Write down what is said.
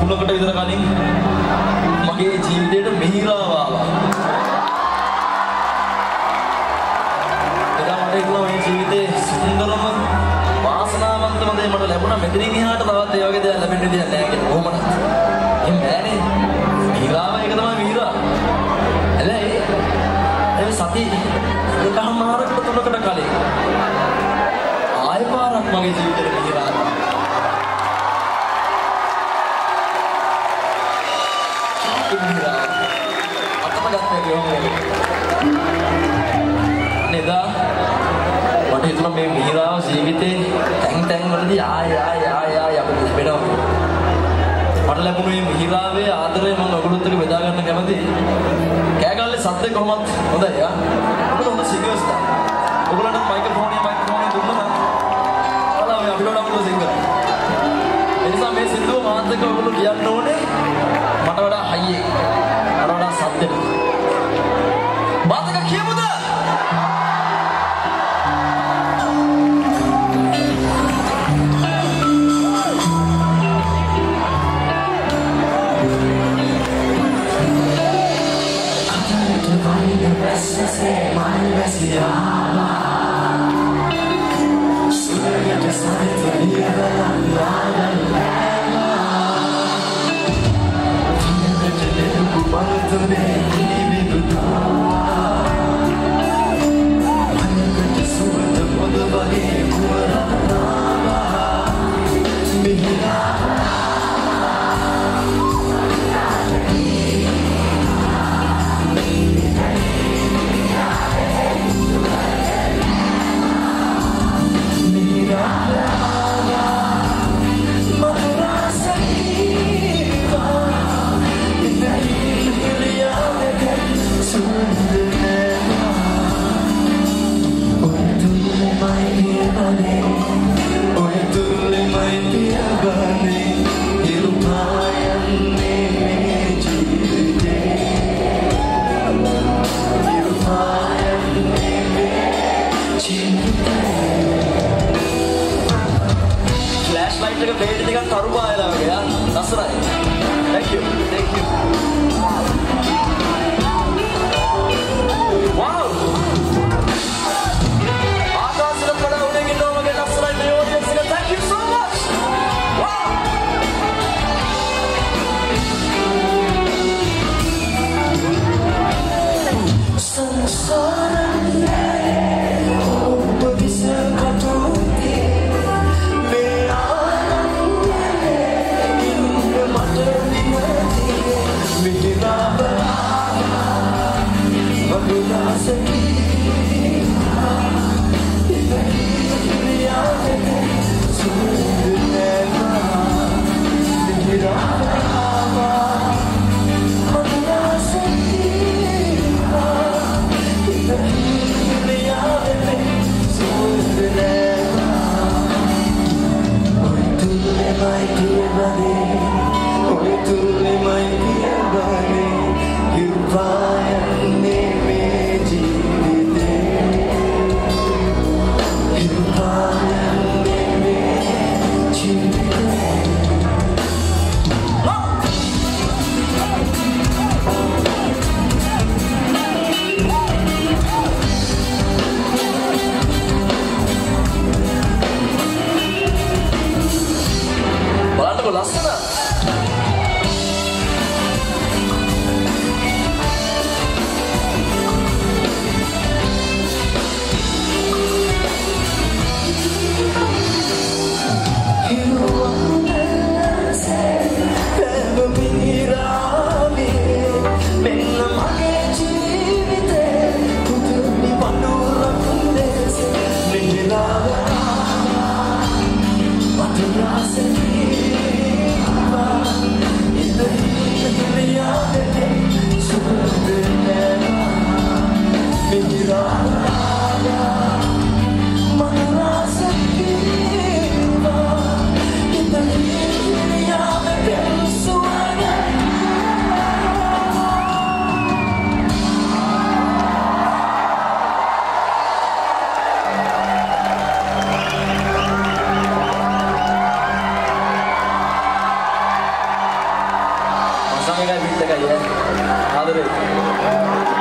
3කට විතර කලින් මගේ ජීවිතේට මිහිරාව ආවා. එදා මට හිතුණා මේ ජීවිතේ සුන්දරම වාසනාවන්තම දේ මට ලැබුණා. මෙතනින් එහාට තවත් ඒ වගේ දේවල් ලැබෙන්න දෙයක් නැහැ කියලා. කොහොමද? එහෙම බෑනේ. මිහිරාව එක තමයි මිහිරාව. හැබැයි ඒ සති එකමාරකට 3කට කලින් ආයෙ පාරක් මගේ ජීවිතේට මිහිරාව. නේදා මට හිතුණා මේ මිහිරාව ජීවිතේ තැන් වලදී ආය අපිට ලැබෙනවා. මට ලැබුණු මේ මිහිරාවේ ආදරය මම ඔයගොල්ලොත් එක්ක බෙදා ගන්න කැමතියි. කෑගල්ලේ සද්දේ කොහොමත් හොඳයි ආ. අපිට හොඳ සිංගර්ස් තා. ඔයගොල්ලන්ට මයික්‍රොෆෝන් දුන්නා නම් බලන්න අපිට අපිට සිංගර්. ඒ නිසා මේ සින්දුව මාත් එක්ක ඔයගොල්ලෝ කියන්න ඕනේ මට වඩා හයියේ. මට වඩා සද්දෙට. මාත් එක්ක කියමුද? එකයි බීට් එකයි ආදරේ